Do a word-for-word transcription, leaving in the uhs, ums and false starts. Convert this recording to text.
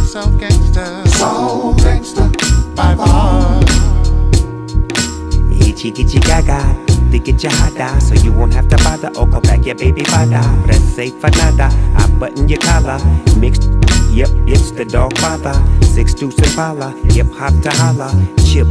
so gangsta, so gangsta, by far. Itchy gitchy gaga, they get you hada, so you won't have to bother. Oh, call back your baby father. Press safe for nada. I button your collar, mixed. Yep, it's the dog father. Six deuce and pala. Yep, hop to holla. Chip.